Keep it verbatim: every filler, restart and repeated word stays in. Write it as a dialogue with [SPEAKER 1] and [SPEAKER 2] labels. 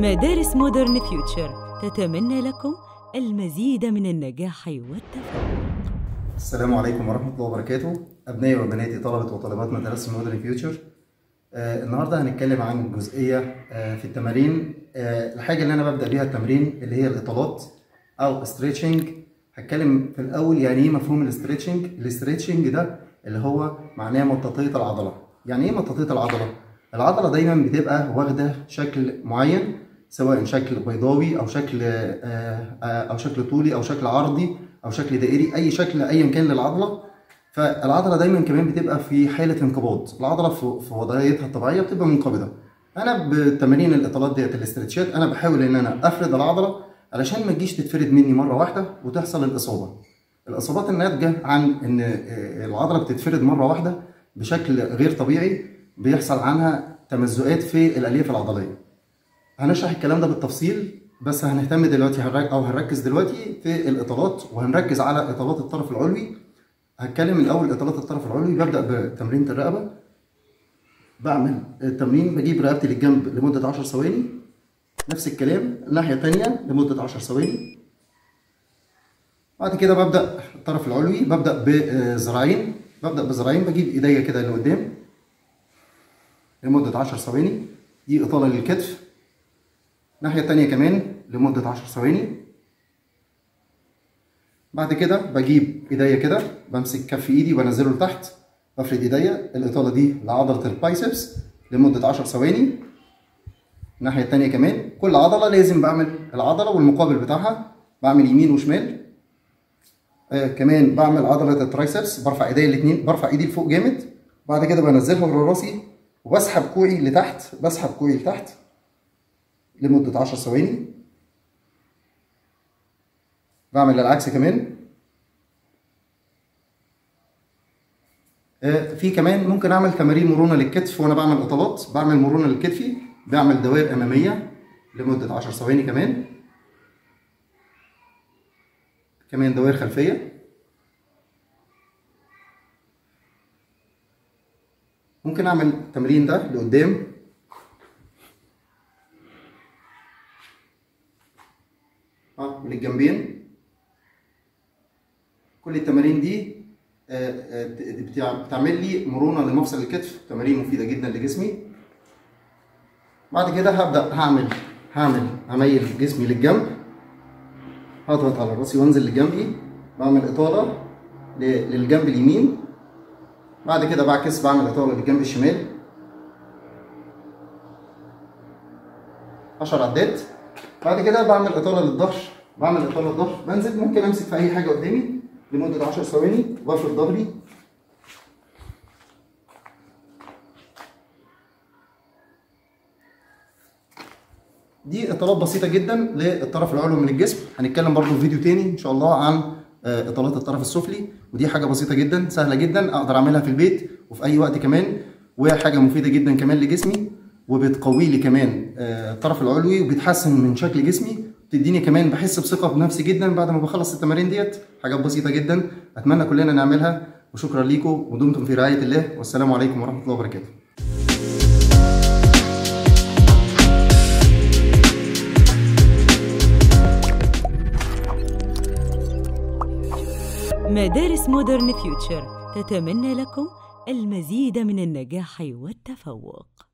[SPEAKER 1] مدارس مودرن فيوتشر تتمنى لكم المزيد من النجاح والتفوق.
[SPEAKER 2] السلام عليكم ورحمة الله وبركاته. أبنائي وبناتي طلبة وطالبات مدارس مودرن فيوتشر. آه النهاردة هنتكلم عن جزئية آه في التمارين. آه الحاجة اللي أنا ببدأ بيها التمرين اللي هي الإطالات أو ستريتشنج. هتكلم في الأول يعني إيه مفهوم الاستريتشنج. الاستريتشنج ده اللي هو معناه مطاطية العضلة. يعني إيه مطاطية العضلة؟ العضلة دايما بتبقى واخدة شكل معين، سواء شكل بيضاوي أو شكل آه أو شكل طولي أو شكل عرضي أو شكل دائري، أي شكل أيا كان للعضلة. فالعضلة دايما كمان بتبقى في حالة انقباض، العضلة في وضعيتها الطبيعية بتبقى منقبضة. أنا بتمارين الإطالات ديت الاسترتشات أنا بحاول إن أنا أفرد العضلة علشان ما تجيش تتفرد مني مرة واحدة وتحصل الإصابة. الإصابات الناتجة عن إن العضلة بتتفرد مرة واحدة بشكل غير طبيعي بيحصل عنها تمزقات في الألياف العضلية. هنشرح الكلام ده بالتفصيل، بس هنهتم دلوقتي أو هنركز دلوقتي في الإطالات، وهنركز على إطالات الطرف العلوي. هتكلم الأول إطالات الطرف العلوي. ببدأ بتمرينة الرقبة. بعمل التمرين بجيب رقبتي للجنب لمدة عشر ثواني. نفس الكلام الناحية التانية لمدة عشر ثواني. بعد كده ببدأ الطرف العلوي، ببدأ بذراعين ببدأ بذراعين بجيب إيديا كده لقدام لمدة عشر ثواني. دي إطالة للكتف. الناحية التانية كمان لمدة عشر ثواني. بعد كده بجيب ايديا كده، بمسك كف ايدي وبنزله لتحت، بفرد ايديا. الاطاله دي لعضله البايسبس لمده عشر ثواني. الناحيه الثانيه كمان كل عضله لازم بعمل العضله والمقابل بتاعها، بعمل يمين وشمال. آه كمان بعمل عضله الترايسبس، برفع ايديا الاثنين، برفع ايدي لفوق جامد. بعد كده بنزلها ورا راسي وبسحب كوعي لتحت، بسحب كوعي لتحت لمده عشر ثواني. بعمل العكس كمان. آه في كمان ممكن اعمل تمارين مرونه للكتف وانا بعمل اطالات. بعمل مرونه لكتفي، بعمل دوائر اماميه لمده عشر ثواني كمان. كمان دوائر خلفيه. ممكن اعمل التمرين ده لقدام. اه للجنبين. كل التمارين دي بتعمل لي مرونه لمفصل الكتف، تمارين مفيده جدا لجسمي. بعد كده هبدا هعمل هعمل اميل جسمي للجنب، هضغط على راسي وانزل لجنبي، بعمل اطاله للجنب اليمين. بعد كده بعكس بعمل اطاله للجنب الشمال عشر عدات. بعد كده بعمل اطاله للظهر، بعمل اطاله للظهر، بنزل ممكن امسك في اي حاجه قدامي لمده عشر ثواني وافرد ظهري. دي اطالات بسيطه جدا للطرف العلوي من الجسم. هنتكلم برضو في فيديو تاني ان شاء الله عن اطالات الطرف السفلي، ودي حاجه بسيطه جدا سهله جدا اقدر اعملها في البيت وفي اي وقت كمان، وحاجه مفيده جدا كمان لجسمي، وبتقوي لي كمان الطرف العلوي وبتحسن من شكل جسمي، بتديني كمان بحس بثقه بنفسي جدا بعد ما بخلص التمارين ديت. حاجات بسيطه جدا اتمنى كلنا نعملها، وشكرا ليكم ودمتم في رعايه الله، والسلام عليكم ورحمه الله وبركاته.
[SPEAKER 1] مدارس مودرن فيوتشر تتمنى لكم المزيد من النجاح والتفوق.